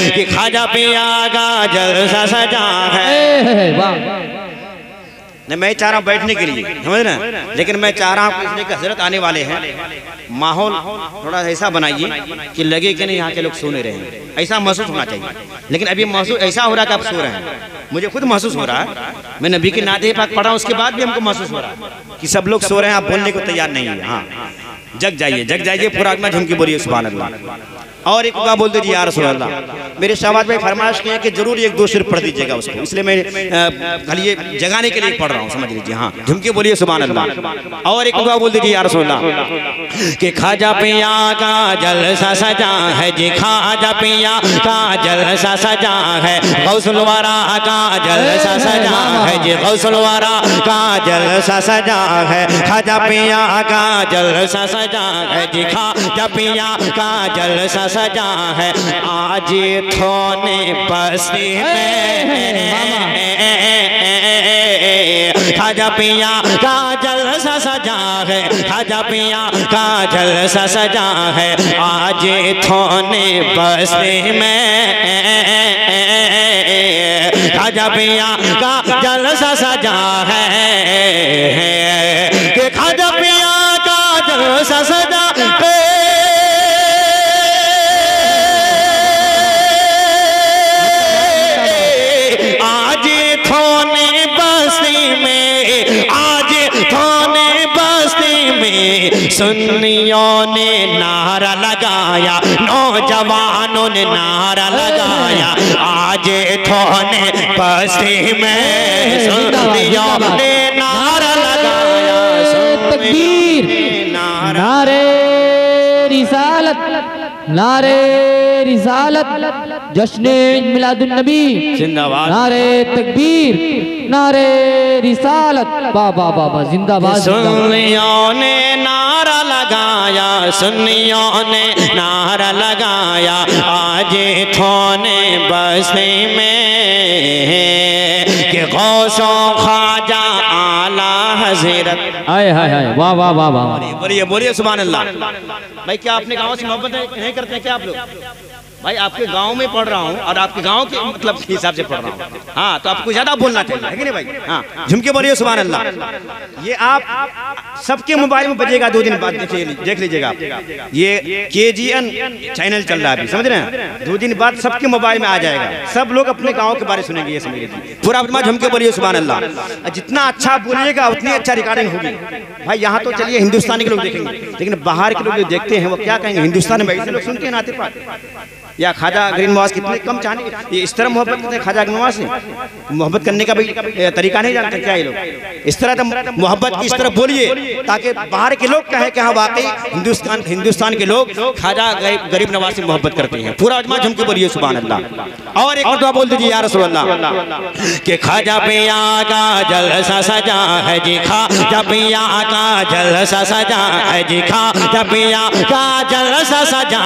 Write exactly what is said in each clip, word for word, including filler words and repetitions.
कि ख्वाजा पिया का जलसा सजा है। वाह। नहीं मैं चाह रहा हूँ बैठने के लिए, समझ ना, लेकिन मैं चाह रहा हूँ इसलिए कि हजरत आने वाले हैं, माहौल थोड़ा ऐसा बनाइए कि लगे कि नहीं यहाँ के लोग सो नहीं रहे हैं, ऐसा महसूस होना चाहिए। लेकिन अभी महसूस ऐसा हो रहा है कि आप सो रहे हैं, मुझे खुद महसूस हो रहा है। मैं नबी की नाते पाक पढ़ा उसके बाद भी हमको महसूस हो रहा है कि सब लोग सो रहे हैं, आप बोलने को तैयार नहीं है। हाँ जग जाइए, जग जाइए, पूरा आत्मा झूम के बोलिए सुभान अल्लाह। और एक बात बोल दीजिए या रसूल अल्लाह। मेरे शहबाज भाई फरमाइश किए कि जरूर एक दो शेर पढ़ दीजिएगा उसको, इसलिए मैं खाली ये जगाने के लिए पढ़ रहा हूँ, समझ लीजिए। हाँ झूम के बोलिए सुभान अल्लाह। और एक बात बोल दीजिए या रसूल अल्लाह कि ख्वाजा पिया का जलसा सजा है जी, ख्वाजा पिया का जलसा सजा है, गौसुल वरा का जलसा सजा है जी, गौसुल वरा का जलसा सजा है, ख्वाजा पिया का जलसा सजा है जी, ख्वाजा पिया का जलसा सजा है। आज थोने बस्ती में ख्वाजा पिया का जलसा सजा है, ख्वाजा पिया का जलसा सजा है। आज थोने बस्ती में ख्वाजा पिया का जलसा सजा है, कि ख्वाजा पिया का जलसा सजा है। सुन्नियों ने नारा लगाया, नौजवानों ने नारा लगाया, आज थोने बस्ती में सुन्नियों ने नारा लगाया, तकबीर, नारे रिसालत, नारे रिसालत, जश्ने मिलादुन नबी जिंदाबाद, नारे तकबीर, नारे रिसालत, बाबा बाबा जिंदाबाद। सुन्नियों ने नारा लगाया, सुन्नियों ने नारा लगाया, आज थोने बस्ती में कि गौसो ख्वाजा आला हज़रत। हाय हाय हाय, वाह वाह वाह वाह। बोलिए बोलिए सुभान अल्लाह। भाई क्या अपने गाँव से मोहब्बत नहीं करते हैं क्या आप लोग? भाई आपके गांव में पढ़ रहा हूँ और आपके गांव के मतलब के हिसाब से पढ़ रहा हूँ। हाँ तो आपको ज्यादा बोलना चाहिए, है कि नहीं भाई? हाँ झुमके बोलिए सुभान अल्लाह। ये आप सबके मोबाइल में बजेगा दो दिन बाद, देख लीजिएगा आप। ये के जी एन चैनल चल रहा है अभी, समझ रहे हैं? दो दिन बाद सबके मोबाइल में आ जाएगा, सब लोग अपने गाँव के बारे सुनेंगे, ये समझ लीजिए। पूरा झुमके बोलिए सुभान अल्लाह। जितना अच्छा बोलिएगा उतनी अच्छा रिकॉर्डिंग होगी। भाई यहाँ तो चलिए हिंदुस्तानी के लोग देखेंगे, लेकिन बाहर के लोग जो देखते हैं वो क्या कहेंगे? हिंदुस्तान में ऐसे लोग सुनते हैं नाते पाक या ख्वाजा गरीब नवाज कितने कम चाहने, ये इस तरह मोहब्बत करते हैं ख्वाजा गरीब नवाज से। मोहब्बत करने का भी तरीका नहीं जानते क्या ये लोग? इस तरह तो मोहब्बत की इस तरह बोलिए ताकि बाहर के लोग कहें कि हाँ वाकई हिंदुस्तान हिंदुस्तान के लोग ख्वाजा गरीब नवाज से मोहब्बत करते हैं। पूरा अजमा झुमके बोलिए सुभान अल्लाह। और एक दुआ बोल दीजिए या रसूल अल्लाह कि ख्वाजा पिया का जलसा सजा है जी, ख्वाजा पिया का जलसा सजा है जी, ख्वाजा पिया का जलसा सजा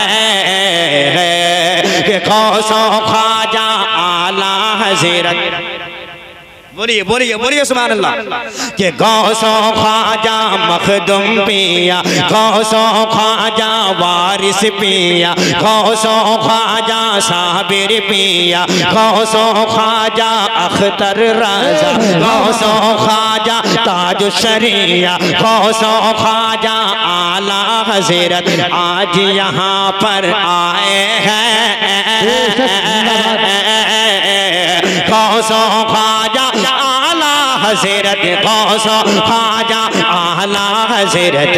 है कि गौसो ख्वाजा आला हज़रत। बोलिए बोलिए बोलिए सुभान अल्लाह कि गौसो ख्वाजा मखदुम पिया, गौसो ख्वाजा वारिस पिया, गौसो ख्वाजा साबिर पिया, गौसो ख्वाजा अख्तर रज़ा, गौसो ख्वाजा ताज शरिया, गौसो ख्वाजा आला हज़रत आज यहाँ पर आए हैं। गौसो ख्वाजा आला हज़रत, गौसो ख्वाजा आला हज़रत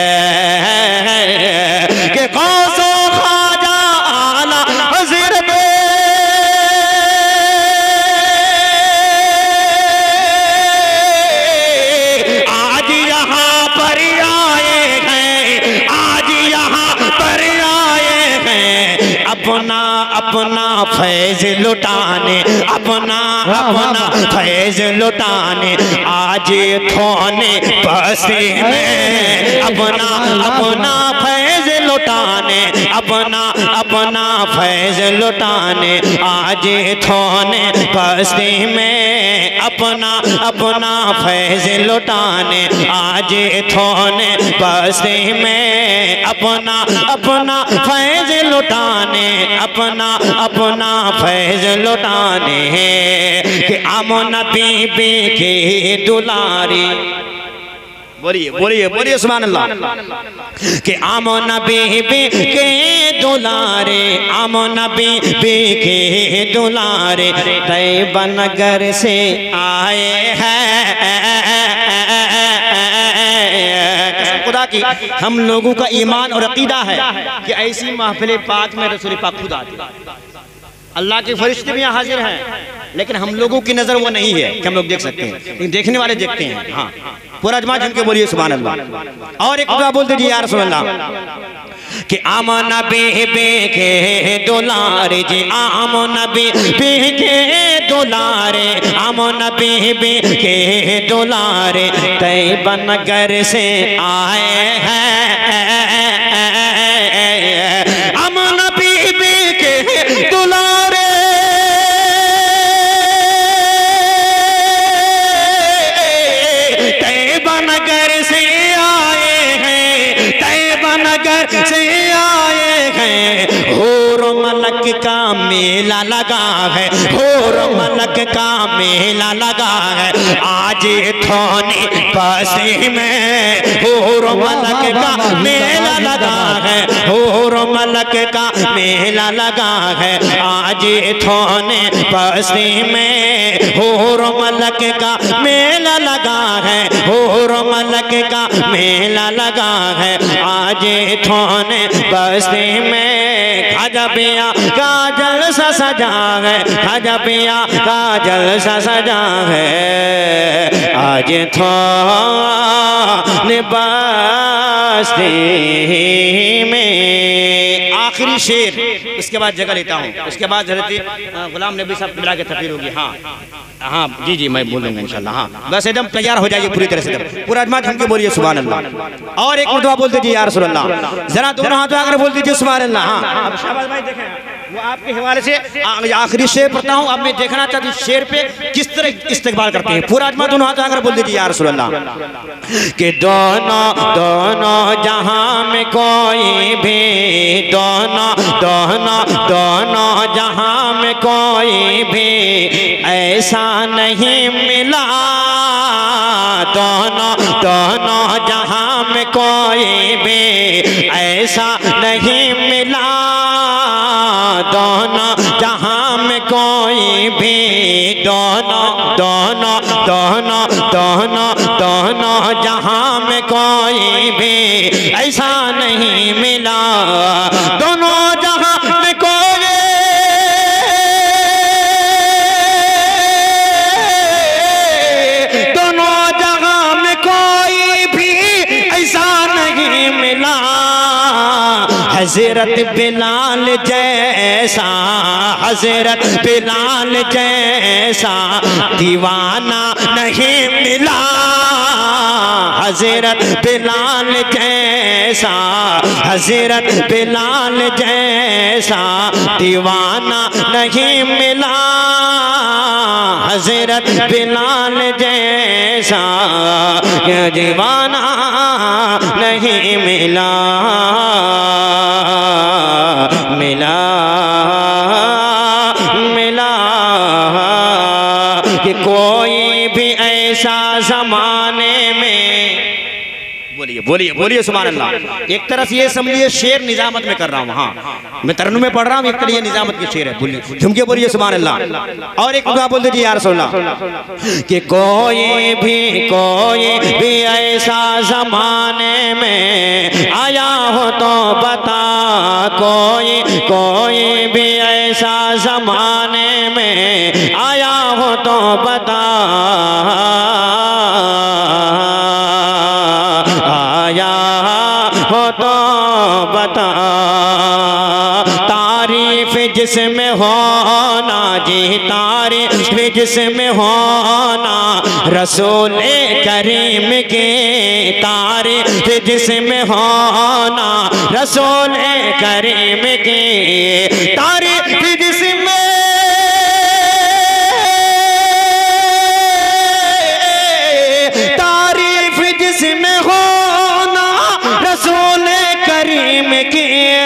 के गौसो ख्वाजा आला हज़रत आज यहाँ पर आए हैं, आज यहाँ पर आए हैं अपना अपना फैज लुटाने, अपना अपना फैज लुटाने आज थोने बस्ती में, अपना अपना फैज लुटाने, अपना अपना फैज लुटाने आज थोने बस्ती में, अपना अपना फैज लुटाने आज थोने बस्ती में, अपना अपना फैज लुटाने, अपना अपना फैज लुटाने कि आमना बीबी के दुलारी। बोलिए बोलिए बोलिए सुभान अल्लाह कि आमना बीबी के दुलारे, आमना बीबी के दुलारे तैयबा नगर से आए हैं। खुदा की हम लोगों का ईमान और अकीदा है कि ऐसी महफिल पाक में रसूल पाक खुद आते हैं। अल्लाह के फरिश्ते भी यहाँ हाजिर हैं, लेकिन हम लोगों की नजर वो नहीं है कि हम लोग देख सकते हैं, लेकिन देखने वाले देखते हैं। हाँ, पूरा जमा जम के बोलिए सुभान अल्लाह। और एक दुआ बोल दीजिए या रसूल अल्लाह कि आमना बीबी के दुलारे जी, आमना बीबी के दुलारे, आमना बीबी के दुलारे तैयबा नगर से आए हैं। आमना बीबी के दुलारे तैयबा नगर से आए हैं, तैयबा नगर से आए हैं। होर मलक का मेला लगा है, होर मलक का मेला लगा है आज थोने बस्ती में, होर मलक का मेला लगा है, होर मलक का मेला लगा है आज थोने बस्ती में, होर मलक का मेला लगा है, होर मलक का मेला लगा है आज थोने बस्ती में। खाजा पिया का जलसा सजा है, खाजा पिया का जलसा सजा है आज थोने बस्ती में। आखिरी शेर, इसके बाद जगह लेता हूँ, इसके बाद हज़रत गुलाम नबी साहब मिला के तकरीर होगी। हाँ हाँ जी जी मैं बोल दूंगा इंशाल्लाह। हाँ बस एकदम तैयार हो जाइए पूरी तरह से, पूरा अजमा झुम के बोलिए सुभान अल्लाह। और एक मरतबा बोल दीजिए या रसूल अल्लाह, जरा दोनों हाथों आकर बोल दीजिए सुभान अल्लाह। हाँ अब शाबाश भाई देखें वो आपके हवाले से आखिरी शेर पढ़ता हूँ। अब मैं देखना चाहती हूँ शेर पे किस तरह इस्तेकबाल करते हैं। पूरा अजमा दोनों हाथों आकर बोल दीजिए या रसूल अल्लाह कि दोनों दोनों जहां में कोई भी, दोनों दोनों दोनों जहां में कोई भी ऐसा नहीं मिला, दोनों दोनों जहां में कोई भी ऐसा नहीं मिला, दोनों जहां में कोई भी, दोनों दोनों दोनों दोनों दोनों जहां में कोई भी ऐसा नहीं मिला, दोनों जहां में कोई हज़रत बिलाल जैसा, हज़रत बिलाल जैसा दीवाना नहीं मिला, हज़रत बिलाल जैसा, हज़रत बिलाल जैसा दीवाना नहीं मिला, हज़रत बिलाल जैसा दीवाना नहीं मिला, मिला मिला कि कोई भी ऐसा जमाने में। बोलिए बोलिए बोलिए सुभान अल्लाह। एक तरह से ये समझिए शेर निजामत में कर रहा हूँ। हाँ मैं तरन्नुम में पढ़ रहा हूँ, एक तरह ये निजामत के शेर है। बोलिए झुमके बोलिए सुभान अल्लाह। और एक दुआ बोल दीजिए या रसूल अल्लाह कि कोई भी कोई भी ऐसा जमाने में आया हो तो बता, कोई कोई भी ऐसा जमाने में आया हो तो बता, आया हो तो बता, तारीफ जिस जिसमें होना जी, तारीफ जिसमें होना रसूल करीम के, तारीफ जिसमें होना रसूल करीम के, तारीफ जिसमें तारीफ जिसमें होना रसूल करीम की,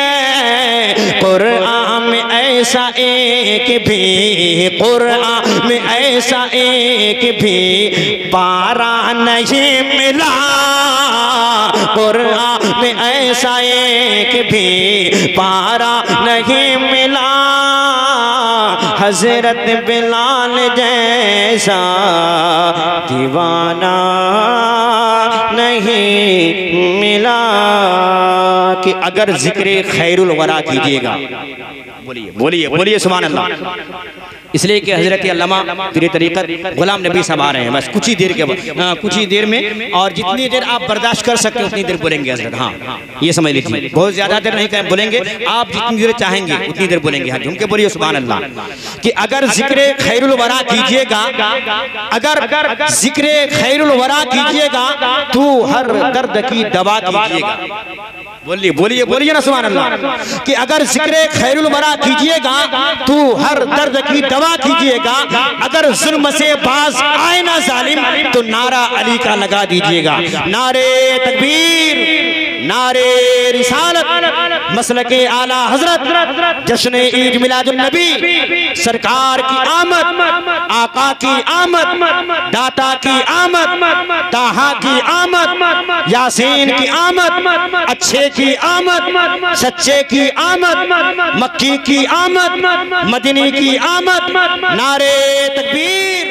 कुरान में ऐसा एक भी, कुरान में ऐसा एक भी पारा नहीं मिला, कुरान में ऐसा एक भी पारा नहीं मिला, हजरत बिलाल जैसा दीवाना नहीं मिला। कि अगर जिक्र खैरुल वरा कीजिएगा, बोलिए बोलिए बोलिए सुभान अल्लाह। इसलिए कि हजरत अल्लामा पीर तरीक़त गुलाम नबी साहब आ रहे हैं, बस कुछ ही देर के बाद, कुछ ही देर में, और जितनी देर आप बर्दाश्त कर सकते हैं उतनी देर बोलेंगे हजरत। हाँ ये समझ लीजिए, बहुत ज्यादा देर नहीं बोलेंगे, आप जितनी देर चाहेंगे उतनी देर बोलेंगे। हाँ झूम के बोलिए सुभान अल्लाह। कि अगर जिक्र खैरुल वरा कीजिएगा, अगर जिक्र खैरुल वरा कीजिएगा तो हर दर्द की दवा कीजिएगा। बोलिए बोलिए बोलिए ना सुभान अल्लाह। कि अगर जिक्र खैरुल वरा कीजिएगा तो हर दर्द की दवा कीजिएगा, अगर जुल्म से बाज आए ना जालिम तो नारा अली का लगा दीजिएगा। नारे तकबीर, नारे रिसालत, मसलके आला हजरत, जश्न ईद मिलादुन नबी, सरकार की आमद, आका की आमद, दाता की आमद, ताहा की आमद, यासीन की आमद, अच्छे की आमद, सच्चे की आमद, मक्की की आमद, मदनी की आमद। नारे तकबीर।